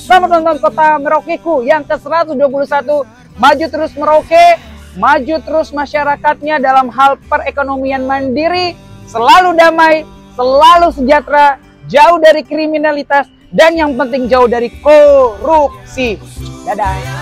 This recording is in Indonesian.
Selamat nonton Kota Meraukeku yang ke-121. Maju terus Merauke, maju terus masyarakatnya dalam hal perekonomian mandiri, selalu damai, selalu sejahtera, jauh dari kriminalitas, dan yang penting jauh dari korupsi. Dadah.